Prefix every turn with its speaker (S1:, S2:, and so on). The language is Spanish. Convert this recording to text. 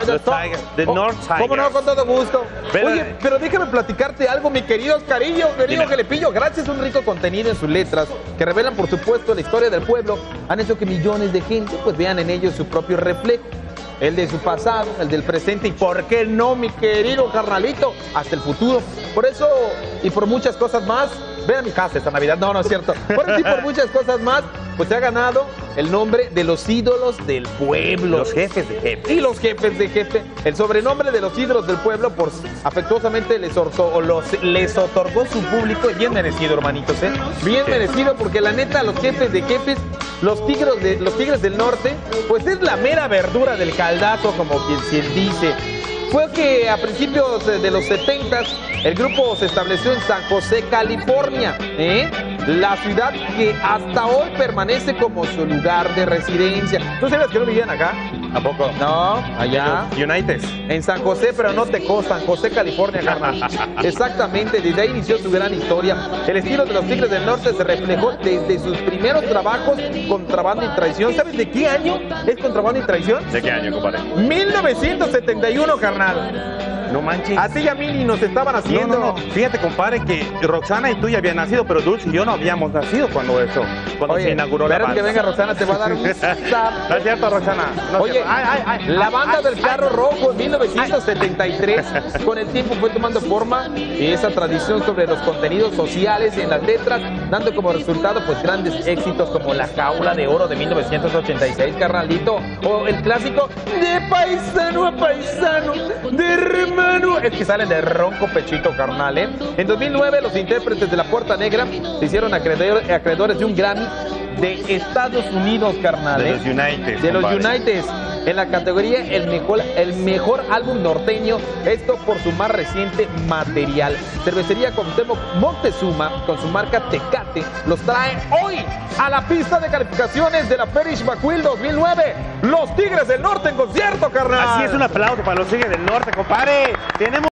S1: The Tigers, the North Tigers.
S2: ¿Cómo no? Con todo gusto.
S1: Pero,
S2: oye, pero déjame platicarte algo, mi querido Oscarillo, querido Gelepillo. Gracias a un rico contenido en sus letras, que revelan, por supuesto, la historia del pueblo, han hecho que millones de gente pues vean en ellos su propio reflejo. El de su pasado, el del presente y, ¿por qué no, mi querido carnalito? Hasta el futuro. Por eso y por muchas cosas más, ven a mi casa esta Navidad. No, no es cierto. Por eso y por muchas cosas más, pues se ha ganado el nombre de los ídolos del pueblo.
S1: Los jefes de jefe.
S2: Y los jefes de jefe. El sobrenombre de los ídolos del pueblo, por afectuosamente les otorgó su público. Bien merecido, hermanitos, ¿eh? Bien merecido, porque la neta, los jefes de jefes, los tigres del norte, pues es la mera verdura del caldazo, como quien dice. Fue que a principios de los 70s el grupo se estableció en San José, California, la ciudad que hasta hoy permanece como su lugar de residencia. ¿Tú sabes que no vivían acá?
S1: ¿A poco?
S2: No, allá.
S1: United.
S2: En San José, pero no Tecos, San José, California, carnal. Exactamente, desde ahí inició su gran historia. El estilo de los Tigres del Norte se reflejó desde sus primeros trabajos, Contrabando y Traición. ¿Sabes de qué año es Contrabando y Traición?
S1: ¿De qué año, compadre?
S2: 1971, carnal.
S1: No manches.
S2: A ti y a mí ni nos estaban haciendo.
S1: No. Fíjate, compadre, que Roxana y tú ya habían nacido, pero Dulce y yo no habíamos nacido cuando se inauguró la banda.
S2: Que venga Roxana, te va a dar un zap.
S1: No es cierto, Roxana. No.
S2: Oye, la banda del Carro Rojo en 1973, con el tiempo fue tomando forma esa tradición sobre los contenidos sociales en las letras, dando como resultado pues grandes éxitos como La Jaula de Oro de 1986, carnalito, o el clásico De paisano a paisano, de hermano. Es que salen de ronco pechito, carnal, ¿eh? En 2009, los intérpretes de La Puerta Negra se hicieron acreedores de un Grammy de Estados Unidos, carnal,
S1: De los United.
S2: De los United. En la categoría el mejor álbum norteño, esto por su más reciente material. Cervecería Cuauhtémoc Moctezuma, con su marca Tecate, los trae hoy a la pista de calificaciones de la Perish Bacuil 2009. Los Tigres del Norte en concierto, carnal.
S1: Así es, un aplauso para los Tigres del Norte, compadre. Tenemos